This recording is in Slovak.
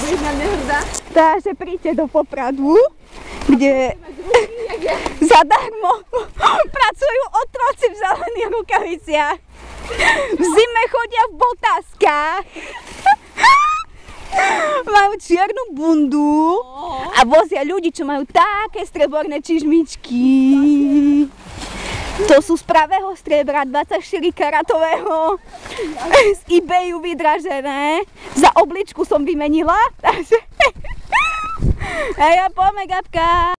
Budeš na mňa hrdá? Takže príďte do Popradu, kde zadarmo pracujú otroci v zelených rukaviciach. V zime chodia v botáskach. Majú čiernu bundu a vozia ľudí, čo majú také streborné čižmičky. To sú z pravého striebra 24 karatového z eBayu vydražené. Za obličku som vymenila, takže... Hej, poďme, Gabka!